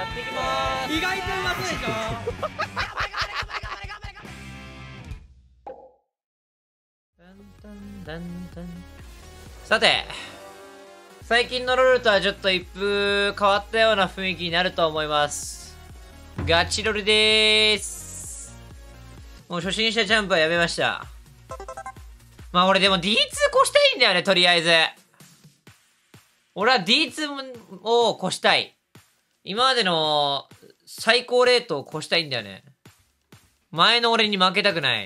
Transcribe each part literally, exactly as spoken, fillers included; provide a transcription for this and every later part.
やっていきまーす。 意外とうまそうでしょ。 さて、最近のロールとはちょっと一風変わったような雰囲気になると思います。ガチロルでーす。もう初心者ジャンプはやめました。まあ俺でも ディーツー 越したいんだよね、とりあえず。俺は ディーツー を越したい。今までの最高レートを越したいんだよね。前の俺に負けたくない。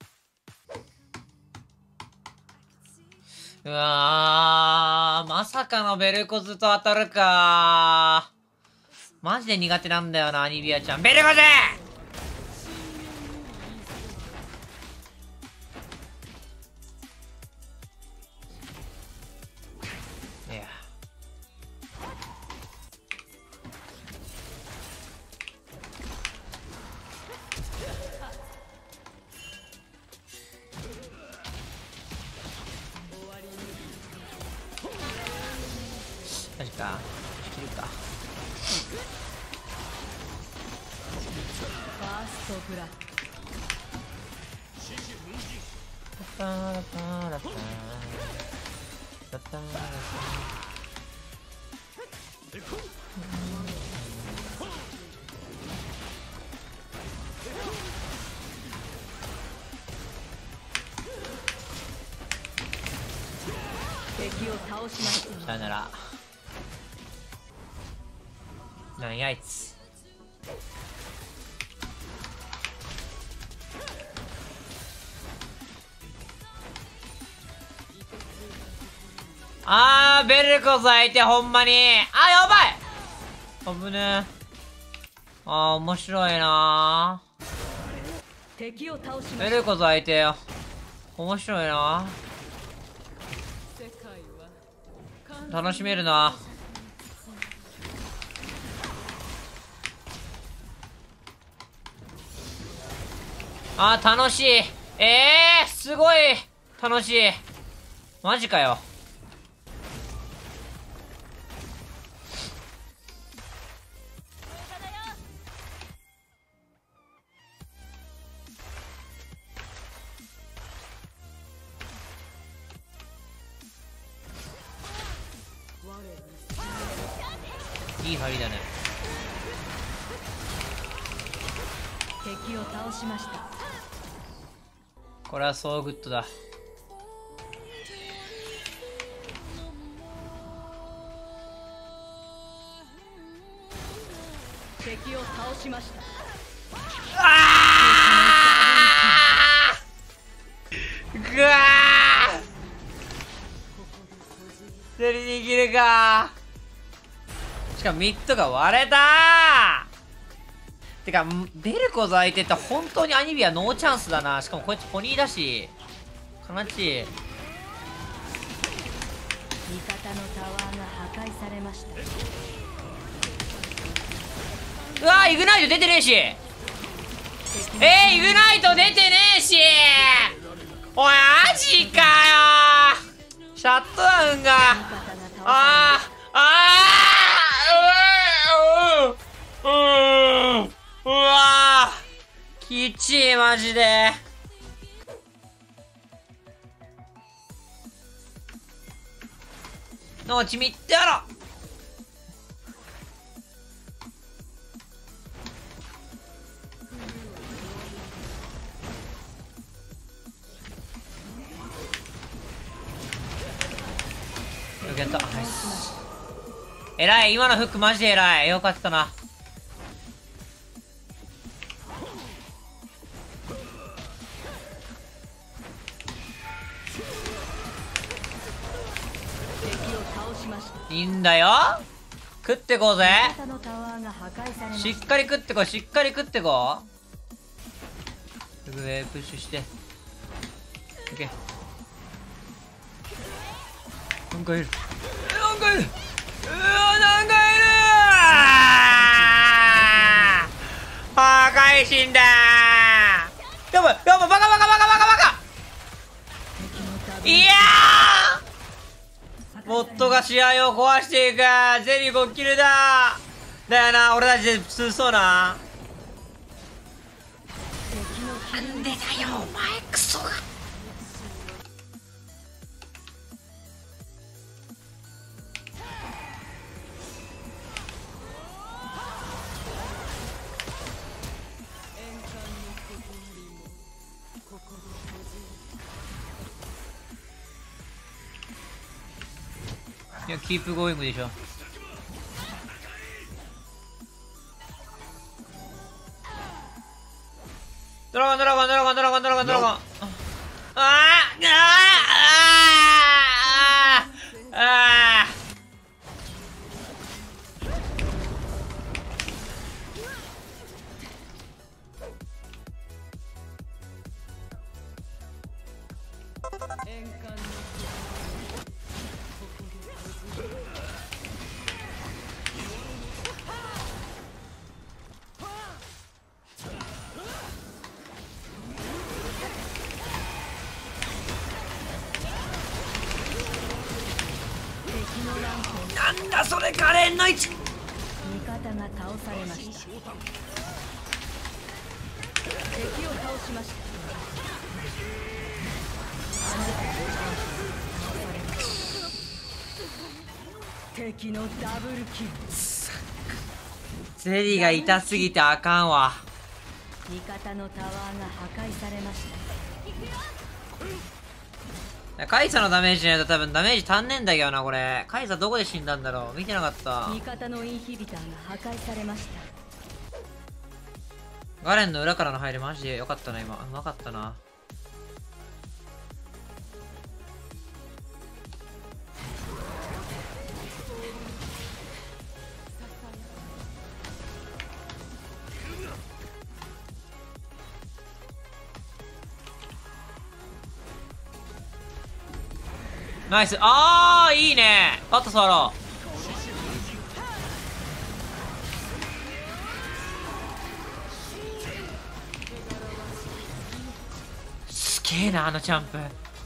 うわー、まさかのベルコズと当たるかー。マジで苦手なんだよな、アニビアちゃん。ベルコズ！いや。マジか。切るか。 ファーストブラック。 タラタラタタタラ敵を倒しました。 さよなら。なんやあいつ。あー、ベルコス相手ほんまに。あ、やばい。危ねえ。あー、面白いな敵を倒しました。 ベルコス相手よ。面白いな楽しめるな。あー、楽しい。えー、すごい楽しい。マジかよ。いい入りだね。 敵を倒しました。 これはソーグッドだ。 敵を倒しました。 あーぐわー競りに切るか。しかもミッドが割れたー。てかベルコズ相手って本当にアニビアノーチャンスだな。しかもこいつポニーだし悲しい。 味方のタワーが破壊されました。 うわー、イグナイト出てねえし。えー、イグナイト出てねえし。おい、マジかよー。シャットダウンがあーあーうーうーううわーきちいマジで。のちみってやろ。よくやった。ナイス。えらい。今のフックマジでえらい。よかったな。いいんだよ。食ってこうぜ。しっかり食ってこい。しっかり食ってこう。上プッシュして。オッケー。なんかいる。なんかいる。うわ、なんかいるー。破壊神だー。やばいやばい。バカバカバカバカバカ。いやー、モッドが試合を壊していく。ゼリーごキルだ。 だよな、俺たちで普通そうな。 敵のなんでだよお前クソが。いや、キープゴーイングでしょ。ドラゴンドラゴンドラゴンドラゴンドラゴンドラゴン。あああああああ。なんだそれ、カレンの位置。 味方が倒されました。敵を倒しました。敵のダブルキル。 ゼリーが痛すぎてあかんわ。 味方のタワーが破壊されました。 カイサのダメージないと多分ダメージ足んねえんだけどな、これ。カイサどこで死んだんだろう、見てなかった。 味方のインヒビターが破壊されました。 ガレンの裏からの入りマジでよかったな。今うまかったな。ナイス。あーいいね。パッと触ろう。すげえなあのジャンプ。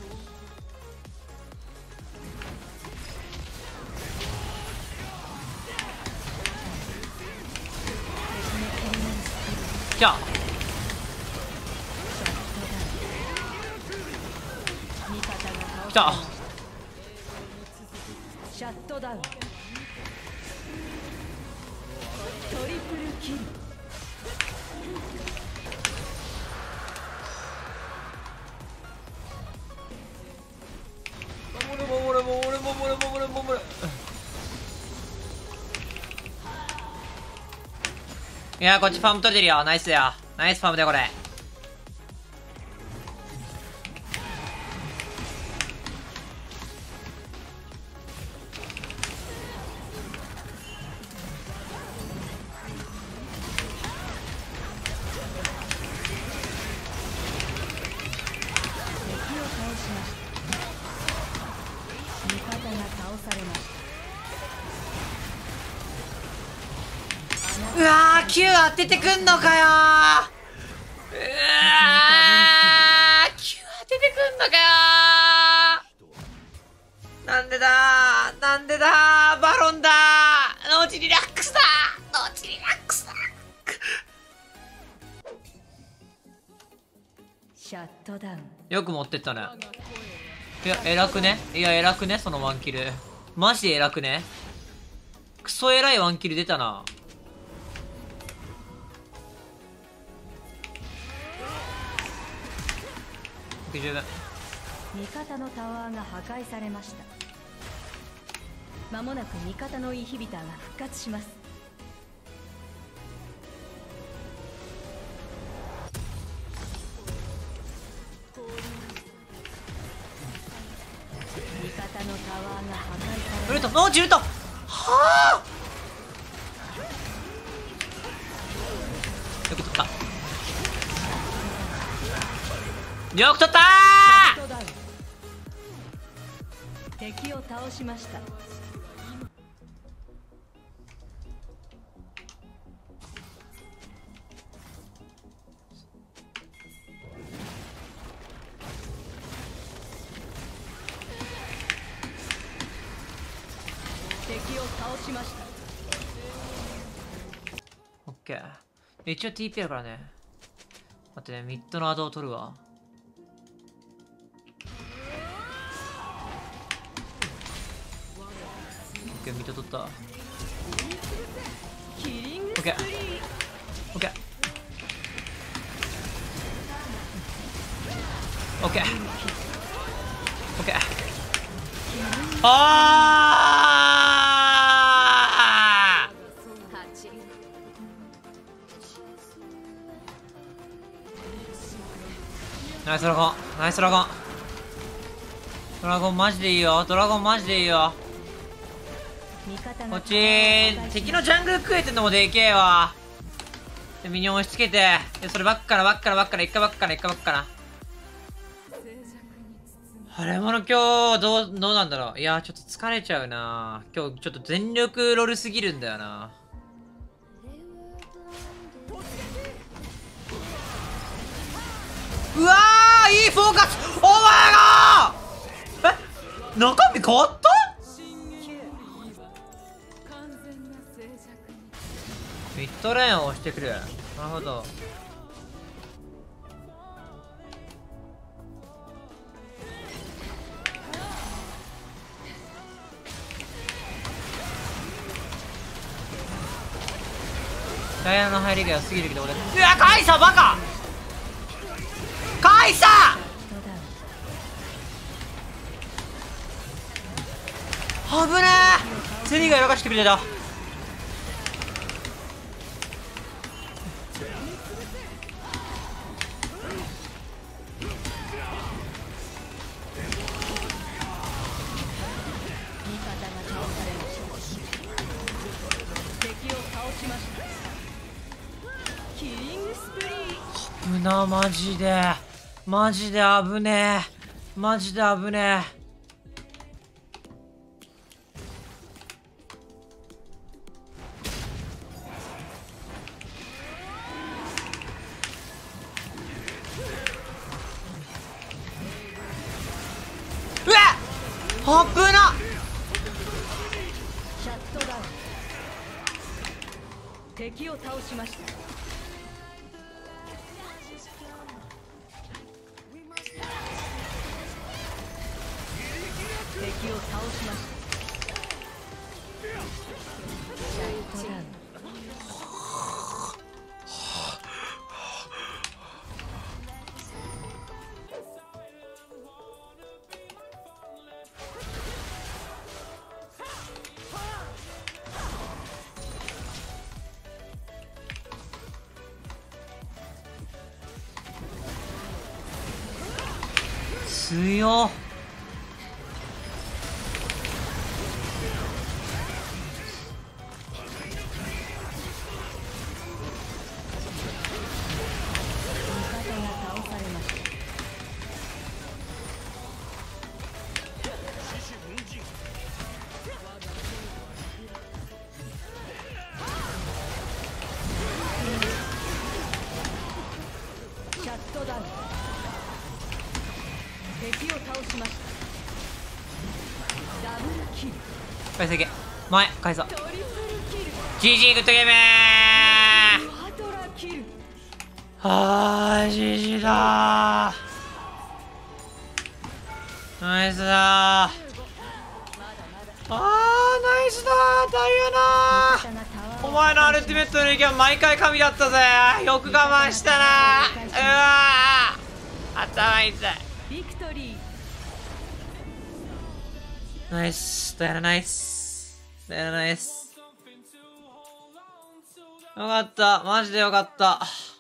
じゃあ来た。 シャットダウン。トリプルキル。 守れ守れ守れ守れ守れ守れ。いやこっちファーム取れてるよ。ナイスや。ナイスファームだよこれ。うわー Q 当ててくんのかよー。うわー Q 当ててくんのかよー。なんでだーなんでだー。バロンだー。ノーチリラックスだー。ノーチリラックスだー。 シャットダウン。 よく持ってったね。いや偉くね。いや偉くね。そのワンキルマジで偉くね。クソ偉いワンキル出たな。十分。 味方のタワーが破壊されました。まもなく味方のインヒビターが復活します。味方のタワーが破壊されました。 ウルトノーチウルトはあ。よく取った。よく取ったー。 敵を倒しました。敵を倒しました。 ケー。一応 ティーピー あるからね。待ってね、ミッドのアドを取るわ。オッケー、ミッド取った。オッケー。オッケー。オッケー。オッケー。あーナイスドラゴン、ナイスドラゴン。ドラゴンマジでいいよ、ドラゴンマジでいいよ。こっち敵のジャングル食えてんのもでけえわ。でミニオン押し付けて、でそればっかなばっかなばっかな、一回ばっかな一回ばっかな。あれもの今日どうどうなんだろう。いやちょっと疲れちゃうな今日。ちょっと全力ロールすぎるんだよな。うわー、いいフォーカス。お前がえ中身変わった。ミッドレーンを押してくる。なるほど。ダイヤの入りが良すぎるけど俺。うわカイサバカカイサ危ねえ。セリがやらかしてくれた。危なマジでマジで危ねえマジで危ねえ。うわっ危なっ。 シャットダウン。敵を倒しました。敵を倒しました。シャットダウン。 強っ。 シャットダウン。敵を倒しました。ダブルキル。 返せいけ前返そう。 トリプルキル。 ジージー グッドゲームハドラキル。 はー ジージー だー。ナイスだー。あーナイスだーダイアナー。お前のアルティメットの意見は毎回神だったぜ。よく我慢したなー。うわー頭痛い。 ビクトリー。 ナイスダイアナナイスダイアナナイス。よかったマジでよかった。